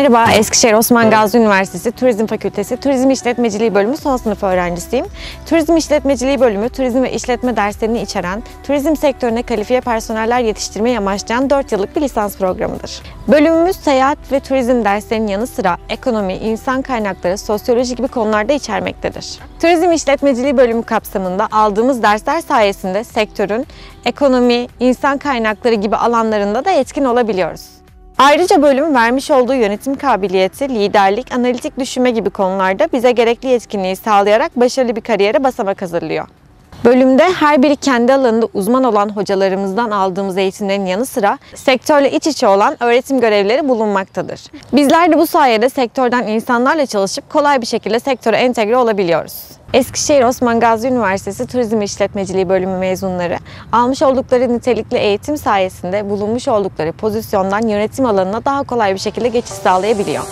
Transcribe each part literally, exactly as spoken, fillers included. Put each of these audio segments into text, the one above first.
Merhaba, Eskişehir Osman Gazi Üniversitesi Turizm Fakültesi Turizm İşletmeciliği Bölümü son sınıf öğrencisiyim. Turizm İşletmeciliği Bölümü, turizm ve işletme derslerini içeren, turizm sektörüne kalifiye personeller yetiştirmeyi amaçlayan dört yıllık bir lisans programıdır. Bölümümüz seyahat ve turizm derslerinin yanı sıra ekonomi, insan kaynakları, sosyoloji gibi konularda içermektedir. Turizm İşletmeciliği Bölümü kapsamında aldığımız dersler sayesinde sektörün ekonomi, insan kaynakları gibi alanlarında da etkin olabiliyoruz. Ayrıca bölüm vermiş olduğu yönetim kabiliyeti, liderlik, analitik düşünme gibi konularda bize gerekli yetkinliği sağlayarak başarılı bir kariyere basamak hazırlıyor. Bölümde her biri kendi alanında uzman olan hocalarımızdan aldığımız eğitimlerin yanı sıra sektörle iç içe olan öğretim görevlileri bulunmaktadır. Bizler de bu sayede sektörden insanlarla çalışıp kolay bir şekilde sektöre entegre olabiliyoruz. Eskişehir Osman Gazi Üniversitesi Turizm İşletmeciliği Bölümü mezunları almış oldukları nitelikli eğitim sayesinde bulunmuş oldukları pozisyondan yönetim alanına daha kolay bir şekilde geçiş sağlayabiliyor.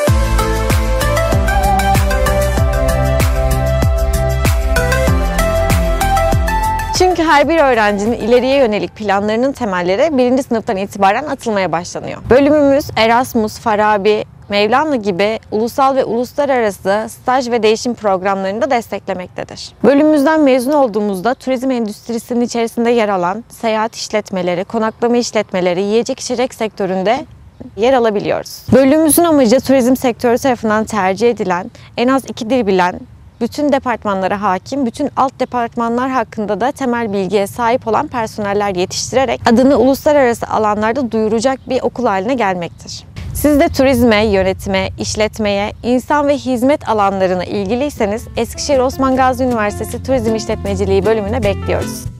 Çünkü her bir öğrencinin ileriye yönelik planlarının temelleri birinci sınıftan itibaren atılmaya başlanıyor. Bölümümüz Erasmus, Farabi, Mevlana gibi ulusal ve uluslararası staj ve değişim programlarını da desteklemektedir. Bölümümüzden mezun olduğumuzda turizm endüstrisinin içerisinde yer alan seyahat işletmeleri, konaklama işletmeleri, yiyecek içecek sektöründe yer alabiliyoruz. Bölümümüzün amacı turizm sektörü tarafından tercih edilen, en az iki dil bilen, bütün departmanlara hakim, bütün alt departmanlar hakkında da temel bilgiye sahip olan personeller yetiştirerek adını uluslararası alanlarda duyuracak bir okul haline gelmektir. Siz de turizme, yönetime, işletmeye, insan ve hizmet alanlarına ilgiliyseniz Eskişehir Osman Gazi Üniversitesi Turizm İşletmeciliği Bölümüne bekliyoruz.